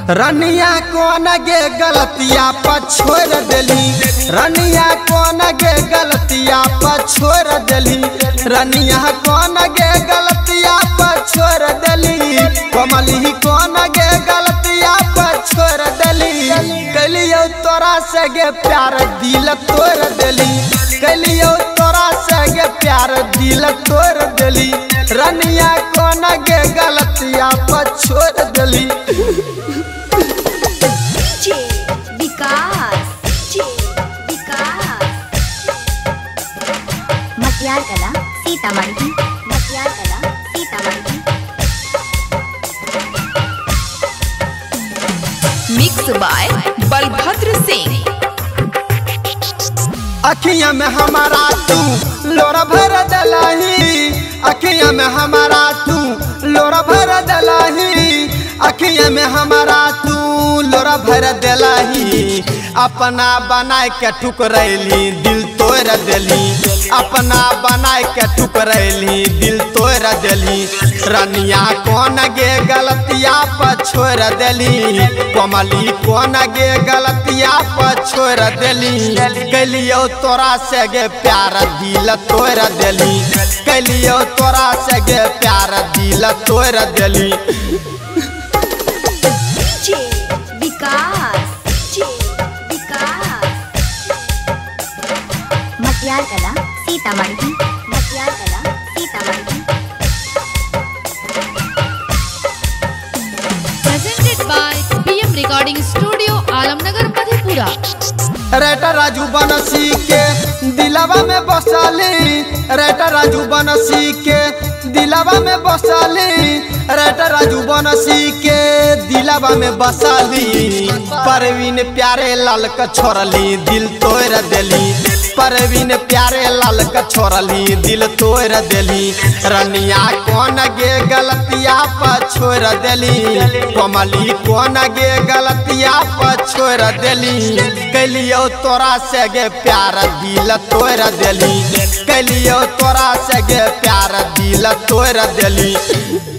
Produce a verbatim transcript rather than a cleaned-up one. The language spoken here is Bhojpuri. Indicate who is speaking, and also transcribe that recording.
Speaker 1: रनिया कौन गे गलतिया पर छोड़ देली, रनिया कौन गे गलतिया पर छोड़ देली, रनिया कौन गे गलतिया पर छोड़ देली, कमली कौन गे गलतिया पर छोड़ देली। कलियो तोरा से गे प्यार दिल तोड़ देली, कलियो तोरा से गे प्यार दिल तोड़ देली, रनिया कौन गे गलतिया पर छोड़ देली।
Speaker 2: मटियार कला सीतामढ़ी, मटियार कला सीतामढ़ी।
Speaker 3: Mix by Balbhadra Singh.
Speaker 1: अखियां में हमारा तू लोरा भर दलाही, अखियां में हमारा तू लोरा भर दलाही, अखियां में हमारा तू लोरा भर दलाही। अपना बनाए के ठुकरैली दिल तोड़ देली, अपना बनाए के ठुकरैली दिल तोड़ देली, रनिया कौन गे गलतिया पर छोड़ देली, कमली कौन गे गलतिया पर छोड़ देली। कलियो तोरा से गे प्यार दिल तोड़ देली, कलियो तोरा से गे प्यार दिल तोड़ देली।
Speaker 2: मटियार Kala Sitamarhi, Matiyar Kala Sitamarhi.
Speaker 3: Presented by B M Recording Studio, Alamnagar Madhepura.
Speaker 1: रेटा राजू बनसी के दिलावा में बसाली, रेटा राजू बनसी के दिलावा में बसाली, रेटा राजू बनसी के दिलावा में बसाली। परवीन प्यारे लाल का छोड़ली दिल तोड़ देली, परवीन प्यारे लाल का छोड़ली दिल तोड़ देली, रनिया कौन गे गलतिया पर छोड़ देली, कमली कौन गे गलतिया पर छोड़ देली। कलियो तोरा से गे प्यार दिल तोड़ देली, कलियो तोरा से गे प्यार दिल तोड़ देली।